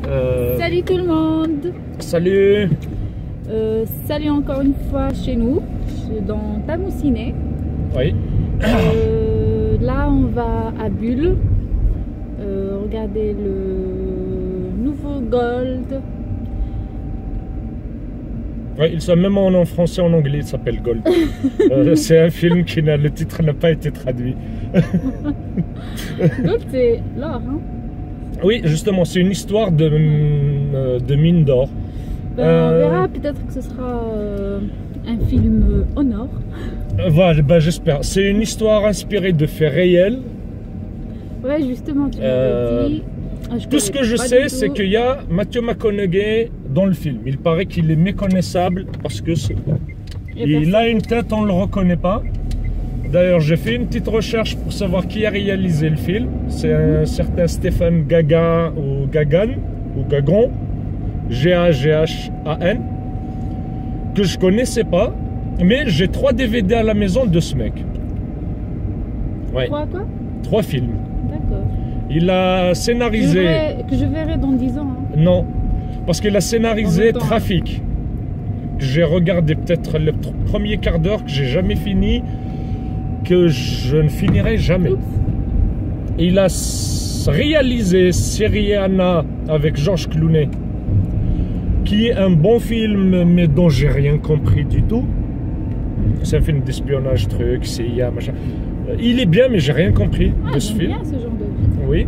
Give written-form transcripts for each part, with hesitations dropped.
Salut tout le monde. Salut. Salut encore une fois chez nous, dans Tamoussinet. Oui. Là on va à Bulle, regarder le nouveau Gold. Oui, il s'appelle même en français, en anglais, il s'appelle Gold. C'est un film qui le titre n'a pas été traduit. Gold c'est l'or, hein? Oui, justement, c'est une histoire de mine d'or. On verra, peut-être que ce sera un film au nord. Voilà, ben, j'espère. C'est une histoire inspirée de faits réels. Ouais, justement, tu m'avais dit. Tout ce que je sais, c'est qu'il y a Matthew McConaughey dans le film. Il paraît qu'il est méconnaissable parce que il a une tête, on ne le reconnaît pas. D'ailleurs, j'ai fait une petite recherche pour savoir qui a réalisé le film. C'est un certain Stéphane Gagan ou Gagan ou Gagon, G-A-G-H-A-N, que je connaissais pas, mais j'ai 3 DVD à la maison de ce mec. Ouais. 3 quoi? 3 films. D'accord. Il a scénarisé. Que je verrai dans 10 ans. Hein. Non, parce qu'il a scénarisé Trafic. J'ai regardé peut-être le premier quart d'heure que j'ai jamais fini, que je ne finirai jamais. Oups. Il a réalisé Syriana avec Georges Clooney, qui est un bon film, mais dont j'ai rien compris du tout. C'est un film d'espionnage, truc, CIA, machin. Il est bien, mais j'ai rien compris de ce film. Bien ce genre de film. Oui.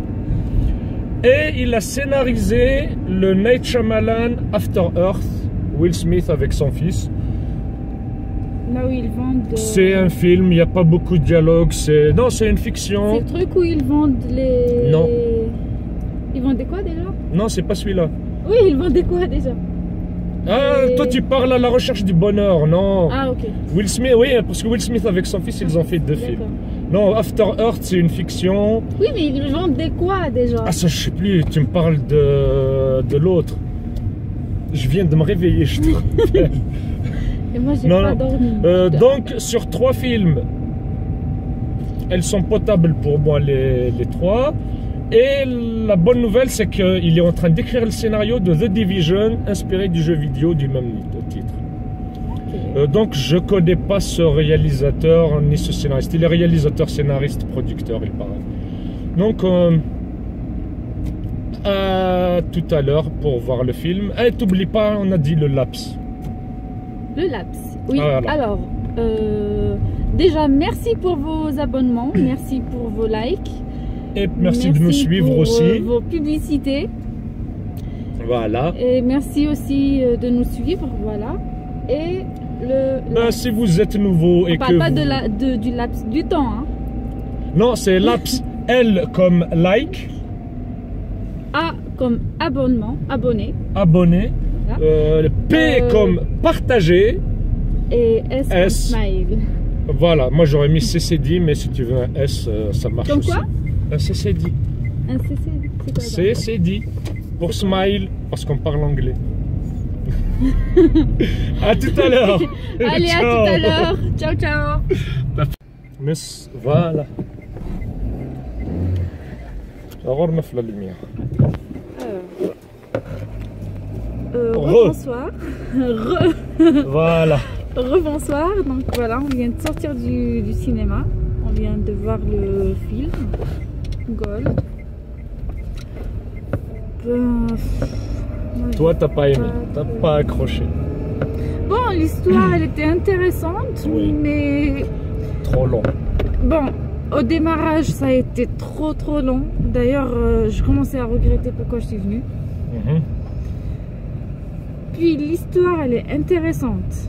Et il a scénarisé le Night Shyamalan After Earth, Will Smith avec son fils. Là où ils vendent. C'est un film, il n'y a pas beaucoup de dialogue. Non, c'est une fiction. C'est le truc où ils vendent les. Non. Ils vendent des quoi déjà? Non, c'est pas celui-là. Oui, ils vendent des quoi déjà? Ah, toi tu parles à la recherche du bonheur, non? Ah, ok. Will Smith, oui, parce que Will Smith avec son fils, ils ont fait 2 films. Non, After Earth, c'est une fiction. Oui, mais ils vendent des quoi déjà? Ah, ça, je sais plus, tu me parles de l'autre. Je viens de me réveiller, je te rappelle. Et moi, j'ai pas dormi. Donc, sur 3 films, elles sont potables pour moi, les 3. Et la bonne nouvelle, c'est qu'il est en train d'écrire le scénario de The Division, inspiré du jeu vidéo du même titre. Okay. Donc, je connais pas ce réalisateur ni ce scénariste. Il est réalisateur, scénariste, producteur, il paraît. Donc, à tout à l'heure pour voir le film. Et t'oublie pas, on a dit le laps. Le laps, oui. Voilà. Alors, déjà, merci pour vos abonnements, merci pour vos likes. Et merci de nous suivre pour, aussi. Vos publicités. Voilà. Et merci aussi de nous suivre, voilà. Et si vous êtes nouveau et que... On parle pas du laps du temps, hein. Non, c'est laps. L comme like. A comme abonnement, abonné. Abonné. Voilà. P comme partager. Et S comme smile. Voilà, moi j'aurais mis CCD, mais si tu veux un S, ça marche comme aussi. Quoi un CCD. Un CCD, c'est quoi? CCD, pour smile, parce qu'on parle anglais. À tout à l'heure. Allez, ciao. À tout à l'heure. Ciao, ciao. Miss, voilà. Alors, on fait la lumière. Bonsoir. Voilà. Rebonsoir. Donc voilà, on vient de sortir du cinéma. On vient de voir le film Gold. Toi, t'as pas aimé, t'as pas accroché. Bon, l'histoire, elle était intéressante, oui. Mais trop long. Bon, au démarrage, ça a été trop long. D'ailleurs, je commençais à regretter pourquoi je suis venue. Puis l'histoire, elle est intéressante.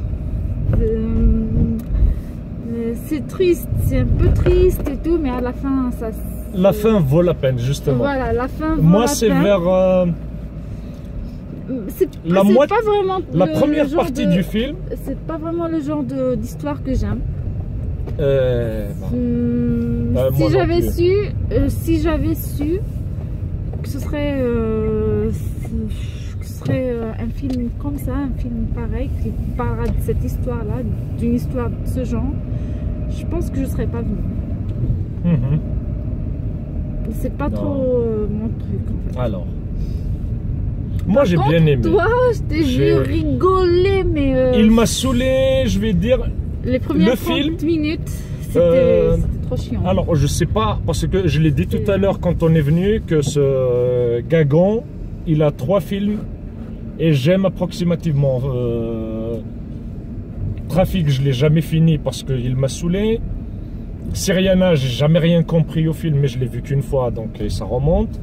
C'est triste, c'est un peu triste et tout, mais à la fin, ça... La fin vaut la peine, justement. Voilà, la fin vaut Moi, la c'est peine. vers... c'est pas vraiment la première partie du film. C'est pas vraiment le genre d'histoire que j'aime. Si j'avais su que ce serait un film comme ça, un film pareil qui parlera de cette histoire-là, d'une histoire de ce genre, je pense que je serais pas venue. C'est pas trop mon truc en fait. Alors, Moi, j'ai bien aimé. Toi, j'ai rigolé, mais... Il m'a saoulé, je vais dire... Les premières 30 minutes, c'était trop chiant. Alors, je sais pas, parce que je l'ai dit tout à l'heure quand on est venu, que ce Gagan, il a 3 films, et j'aime approximativement. Trafic, je l'ai jamais fini parce qu'il m'a saoulé. Syriana, j'ai jamais rien compris au film, mais je l'ai vu qu'une fois, donc ça remonte.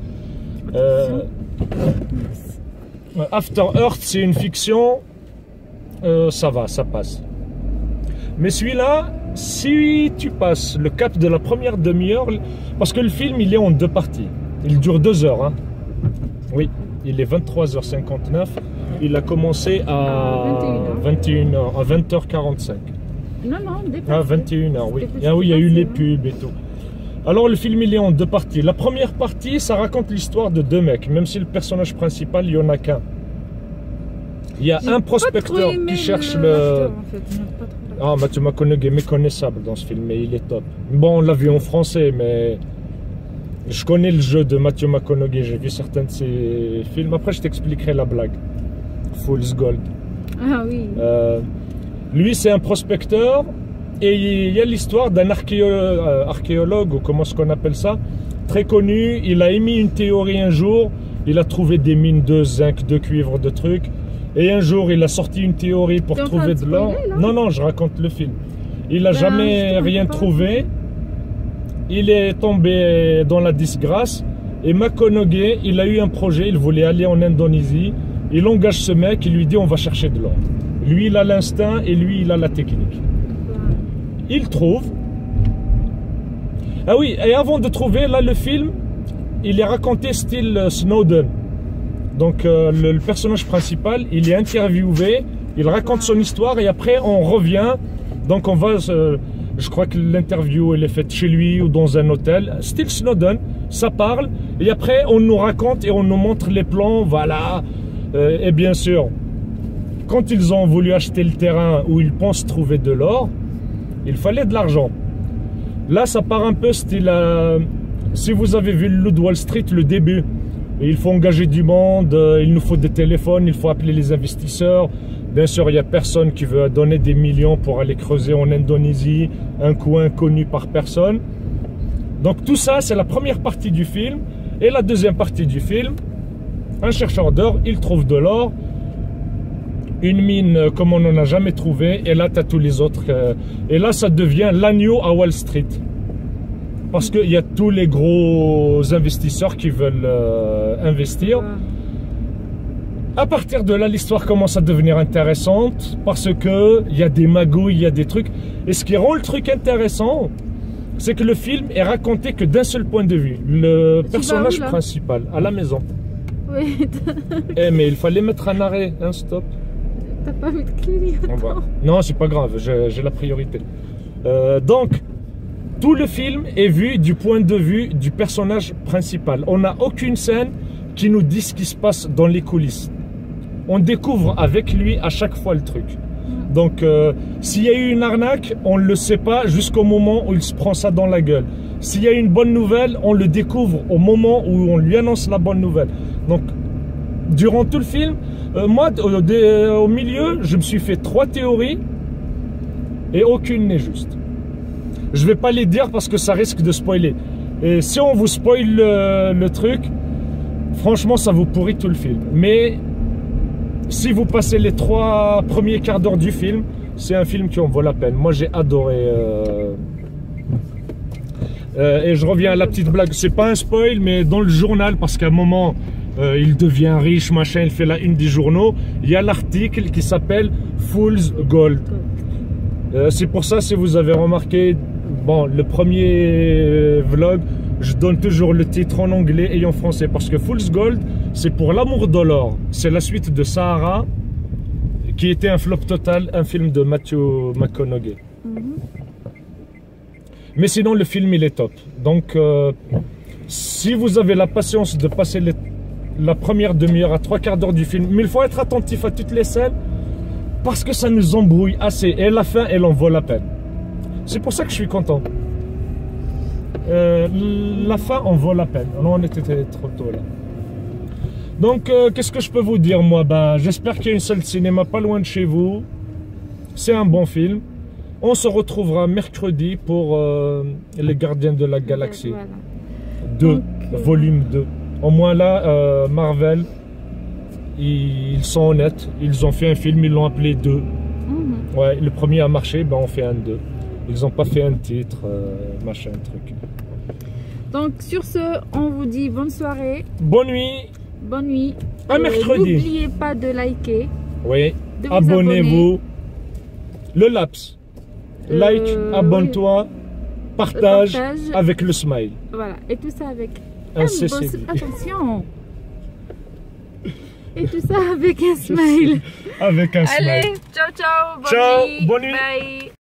After Earth, c'est une fiction, ça va, ça passe. Mais celui-là, si tu passes le cap de la première demi-heure, parce que le film, il est en 2 parties. Il dure 2 heures. Hein. Oui, il est 23h59. Il a commencé à 21h, à 20h45. Non, dépassé. À 21h, oui. Ah oui, il y a eu les pubs et tout. Alors, le film, il est en 2 parties. La première partie, ça raconte l'histoire de 2 mecs, même si le personnage principal, il n'y en a qu'un. Il y a un prospecteur qui cherche le... Ah, Matthew McConaughey est méconnaissable dans ce film, mais il est top. Bon, on l'a vu en français, mais je connais le jeu de Matthew McConaughey, j'ai vu certains de ses films. Après, je t'expliquerai la blague. Fool's Gold. Ah oui. Lui, c'est un prospecteur, et il y a l'histoire d'un archéologue, ou comment est-ce qu'on appelle ça, très connu. Il a émis une théorie un jour, il a trouvé des mines de zinc, de cuivre, de trucs. Et un jour, il a sorti une théorie pour trouver de l'or. Non, je raconte le film. Il n'a jamais rien trouvé. Il est tombé dans la disgrâce. Et McConaughey, il a eu un projet. Il voulait aller en Indonésie. Il engage ce mec. Il lui dit, on va chercher de l'or. Lui, il a l'instinct et lui, il a la technique. Il trouve. Ah oui, et avant de trouver, là, le film, il est raconté style Snowden. Donc le personnage principal, il est interviewé, il raconte son histoire et après on revient. Donc on va, je crois que l'interview elle est faite chez lui ou dans un hôtel, style Snowden, ça parle. Et après on nous raconte et on nous montre les plans, voilà. Et bien sûr, quand ils ont voulu acheter le terrain où ils pensent trouver de l'or, il fallait de l'argent. Là ça part un peu style, si vous avez vu le Loup de Wall Street, le début. Et il faut engager du monde, il nous faut des téléphones, il faut appeler les investisseurs. Bien sûr, il n'y a personne qui veut donner des millions pour aller creuser en Indonésie, un coin connu par personne. Donc tout ça, c'est la première partie du film. Et la deuxième partie du film, un chercheur d'or, il trouve de l'or, une mine comme on n'en a jamais trouvé, et là, tu as tous les autres. Et là, ça devient l'agneau à Wall Street. Parce qu'il y a tous les gros investisseurs qui veulent investir. À partir de là, l'histoire commence à devenir intéressante parce qu'il y a des magouilles, il y a des trucs. Et ce qui rend le truc intéressant, c'est que le film est raconté que d'un seul point de vue. Le personnage principal, à la maison. Oui. Mais il fallait mettre un arrêt, un stop. T'as pas vu de clignotant? Non, c'est pas grave, j'ai la priorité. Donc... Tout le film est vu du point de vue du personnage principal. On n'a aucune scène qui nous dit ce qui se passe dans les coulisses. On découvre avec lui à chaque fois le truc. Donc, s'il y a eu une arnaque, on ne le sait pas jusqu'au moment où il se prend ça dans la gueule. S'il y a une bonne nouvelle, on le découvre au moment où on lui annonce la bonne nouvelle. Donc, durant tout le film, moi, au milieu, je me suis fait 3 théories et aucune n'est juste. Je vais pas les dire parce que ça risque de spoiler. Et si on vous spoil le truc, franchement, ça vous pourrit tout le film. Mais si vous passez les 3 premiers quarts d'heure du film, c'est un film qui en vaut la peine. Moi, j'ai adoré. Et je reviens à la petite blague. C'est pas un spoil, mais dans le journal, parce qu'à un moment, il devient riche, machin, il fait la une des journaux. Il y a l'article qui s'appelle Fool's Gold. C'est pour ça, si vous avez remarqué, bon, le premier vlog, je donne toujours le titre en anglais et en français parce que Fool's Gold, c'est pour l'amour de l'or. C'est la suite de Sahara, qui était un flop total, un film de Matthew McConaughey. Mais sinon, le film, il est top. Donc, si vous avez la patience de passer la première demi-heure à 3 quarts d'heure du film, mais il faut être attentif à toutes les scènes, parce que ça nous embrouille assez. Et la fin, elle en vaut la peine. C'est pour ça que je suis content. La fin en vaut la peine. Non, on était trop tôt là. Donc, qu'est-ce que je peux vous dire, moi? Bah, j'espère qu'il y a une salle de cinéma pas loin de chez vous. C'est un bon film. On se retrouvera mercredi pour Les Gardiens de la Galaxie. Voilà. 2, Donc, volume 2. Au moins là, Marvel, ils sont honnêtes. Ils ont fait un film, ils l'ont appelé 2. Ouais, le premier a marché, ben on fait un 2. Ils n'ont pas fait un titre, machin, truc. Donc sur ce, on vous dit bonne soirée. Bonne nuit. Bonne nuit. À mercredi. N'oubliez pas de liker. Oui. De vous Abonnez-vous. Le laps. Like, abonne-toi, partage avec le smile. Voilà. Et tout ça avec un CC. Attention. Et tout ça avec un smile. Avec un smile. Allez, ciao ciao. Ciao, Bonne nuit. bonne nuit. Bye.